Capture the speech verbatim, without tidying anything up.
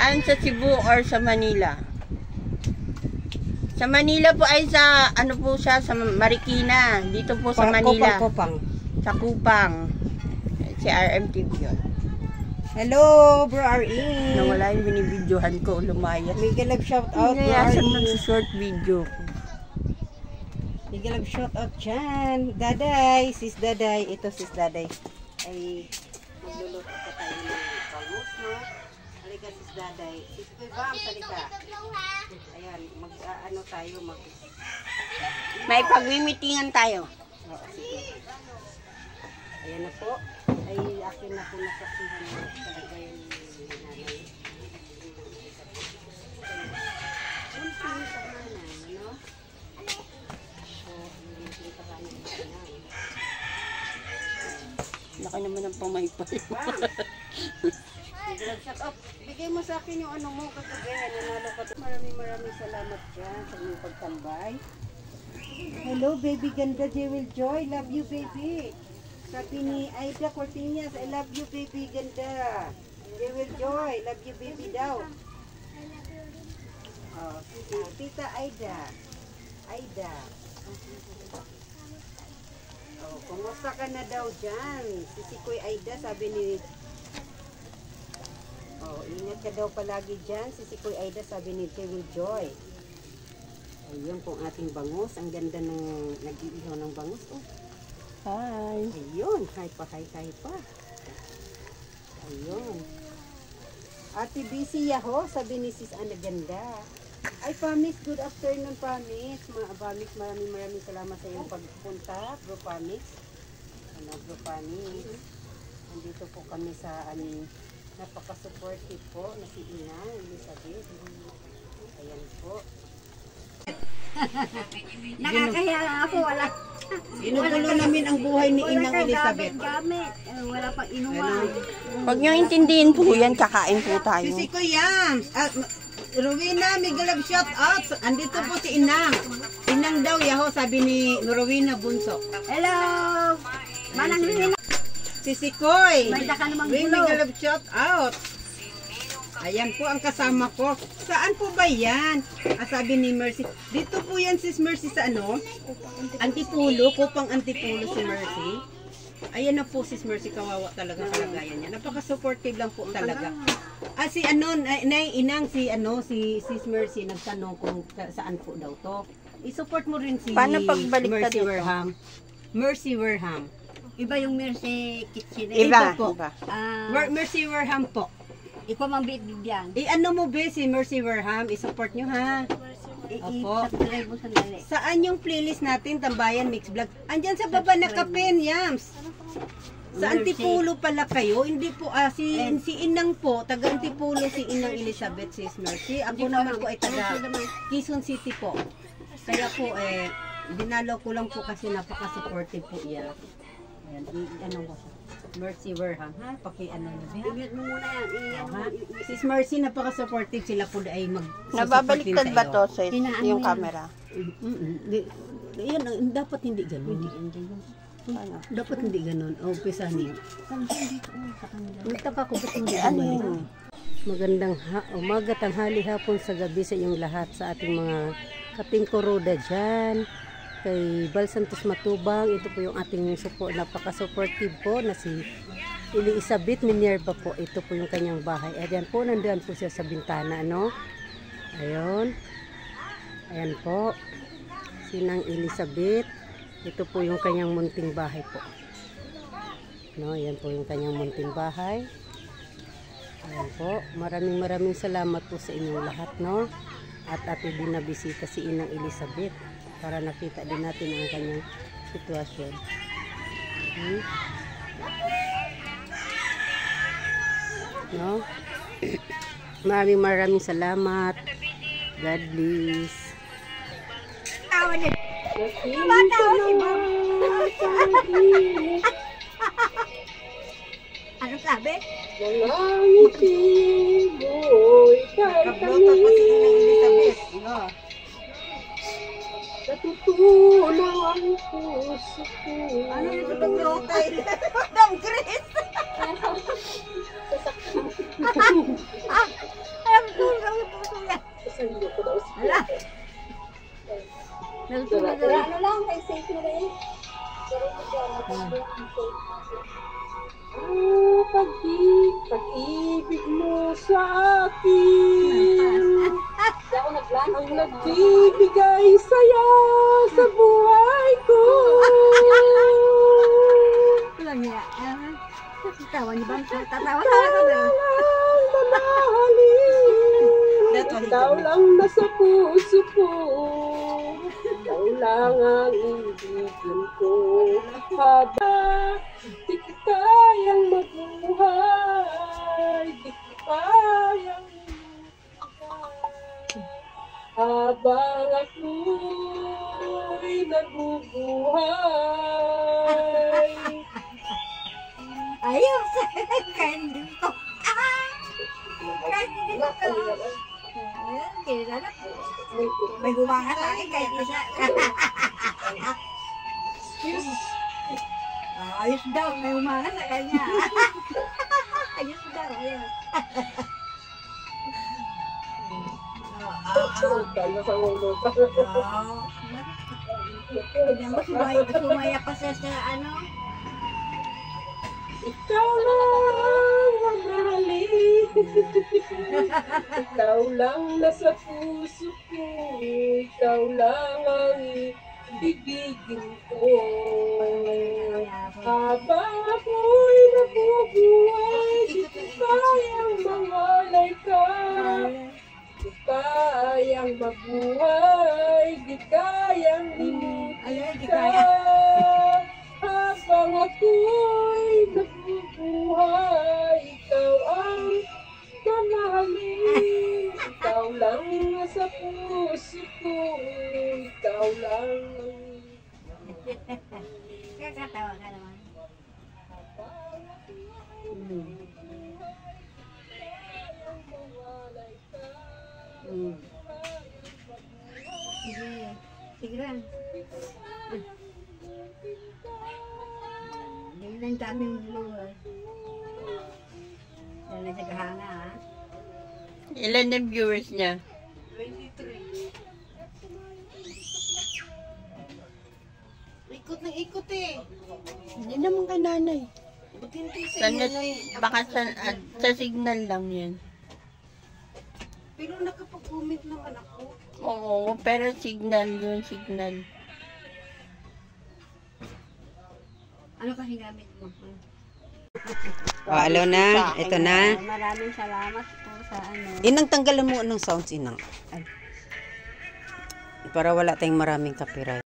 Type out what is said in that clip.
Saan? Sa Cebu or sa Manila? Sa Manila po ay sa, ano po siya, sa Marikina. Dito po sa Manila. Kupang, Kupang. Sa Kupang. Si R M T V yun. Hello, Bro R E. Nawala yung binibidyohan ko, lumayas. Mega love shout out, Bro Nayasan R E. ng short video. Mega love shout out dyan. Daday, sis Daday. Ito sis Daday. Ay, magluluto pa tayo ng bangus, no? Halika sis Daday. Sis Kuy Bam, halika. Ayan, mag, uh, ano tayo, mag... May pagmimitingan tayo. Oo, sige. Ayan na po. Ay, akin na po nasaksihan na talaga yung nanay. Yung pinita ka na, ano? So, yung pinita ka na nanay. Laki naman ang pamaypay mo. Shut up. Bigay mo sa akin yung ano mo kagabi. Nanalo ka. Maraming maraming salamat dyan sa inyong pagtambay. Hello, baby ganda, Jewel Joy. Love you, baby. Sabi ni Aida Cortinas, I love you, baby ganda. Jewel Joy, love you, baby daw. Oh, sige. Tita Aida. Aida. Oh, kumusta ka na daw dyan? Sisikoy Aida, sabi ni... Oh, ingat ka daw palagi dyan. Sisikoy Aida, sabi ni Jewel Joy. Ayun pong ating bangus. Ang ganda ng nag-iihaw ng bangus. Oh. Hi. Ayun. Hi pa, hi, hi pa. Ayun. Ate Bisi Yaho, sabi ni Sis Ana ganda. Ay, Pamis, good afternoon, Pamis. Ma Pamis, maraming maraming salamat sa iyong pagpunta, Bro Pamis. Ano, Bro Pamis. Nandito po kami sa ano, napaka-supportive po na si Ina, Elizabeth. Ayan po. Nakakahiya lang ako, wala. Inutulo namin ang buhay ni Inang Elizabeth. Gamit, wala pang inuman. Huwag nyo intindihin po yan, kakain po tayo. Sisi ko yan. Uh, Rowena, Miguel of shout out. Andito po si Inang. Inang daw, yaho, sabi ni Rowena Bunso. Hello! Manang rin na. Sisi Koy. May daka namang Ring gulo. Miguel of shout out. Ayan po ang kasama ko. Saan po ba yan? Ah, sabi ni Mercy. Dito po yan sis Mercy sa ano? Antipulo. Kupang Antipulo si Mercy. Ayan na po sis Mercy. Kawawa talaga kalagayan niya. Napaka-supportive lang po talaga. Ah, si ano, nay, inang si ano, si sis Mercy nagtanong kung saan po daw to. I-support mo rin si Paano pagbaliktad Mercy ito? Werham. Mercy Werham. Iba yung Mercy Kitchen. Iba. Ito po. Iba. Ah, Mer- Mercy Werham po. ikaw mang bibigyan. I-ano mo ba si Mercy Werham? I-support nyo ha. Opo. I-subscribe mo sandali. Saan yung playlist natin, Tambayan Mix Vlog? Andyan sa baba na kapin, Yams. Sa Antipulo pala kayo. Hindi po, ah, si, si Inang po, taga Antipulo si Inang Elizabeth, sis Mercy. Ako naman po ay taga Quezon City po. Kaya po, eh, dinalaw ko lang po kasi napaka-supportive po iya. Ayan, i- ano ba siya? Mercy Werham, ha? Paki-ano na ba? I-mute mo muna yan. I-ano Ha? mo. Sis Mercy, napaka-supportive sila po ay mag Nababaliktad ba to sa Inaano yung yan? camera? Mm-mm. Di- Yan, dapat hindi ganun. Ano? Dapat hindi ganun. O, pisahin. Nagtaka ko ba't hindi Ano ganun. yun? Magandang ha umaga, tanghali, hapon sa gabi sa inyong lahat, sa ating mga katingkoroda dyan. Kay Bal Santos Matubang, ito po yung ating support, napaka-supportive po na si Elizabeth Minerva po. Ito po yung kanyang bahay. Ayan po, nandiyan po siya sa bintana, no? Ayun. Ayan po. Sinang Elizabeth. Ito po yung kanyang munting bahay po. No, ayan po yung kanyang munting bahay. Ayan po. Maraming maraming salamat po sa inyong lahat, no? At atin din na bisita si Inang Elizabeth para nakita din natin ang kanyang sitwasyon. Hmm? No? Maraming maraming salamat. God bless. Anong sabi? Nakablota po si Inang Elizabeth. No? Natutunaw ang puso ko. Ano yung nakablota eh? Madam Grace! Alam Ala. Nagtulog na. Ano lang, kay safe na rin. Ah, pag-ibig, pag-ibig mo sa akin. Ang nagbibigay saya sa buhay ko. Lang niya. Tawa niyo ba? Tatawa ka na. Ikaw lang nasa puso ko. Ikaw lang ang ibigin ko. Haba, di ko kayang mabuhay. Di ko kayang mabuhay. Habang ako'y nabubuhay. Ayos. Kandil ko. Kandil ko. Kilala ko. May gumanga sa akin kahit isa. Ayos daw, may gumanga sa kanya. Ayos daw, ayos. Kaya sa ulo ka. Tignan mo, sumaya, sumaya pa siya sa ano. Ikaw lang ang mahalin. Ikaw lang nasa puso ko. Ikaw lang ang ibigin ko. Habang ako'y nabubuhay, di ko kayang mawalay ka. Di kayang mabuhay, di kayang limutin ka. Habang ako'y nabubuhay, ikaw ang mamahalin. Ikaw lang nasa puso ko, ikaw lang. Kakatawa ka naman. Mm. Sige. Sige lang. Hindi lang daming lugar. Dala sa gahanga, ha? Ilan ang viewers niya? Ikot ng ikot eh. Hindi naman ka nanay. Buti hindi sa Sa, inyo net, na eh. baka sa, at, sa signal lang yan. Pero nakapag-comment naman ako. Oo, pero signal yun, signal. Ano kasi gamit mo? O, alo na. Ito na. Maraming salamat po sa ano. Inang tanggalan mo ng sounds, inang. Para wala tayong maraming copyright.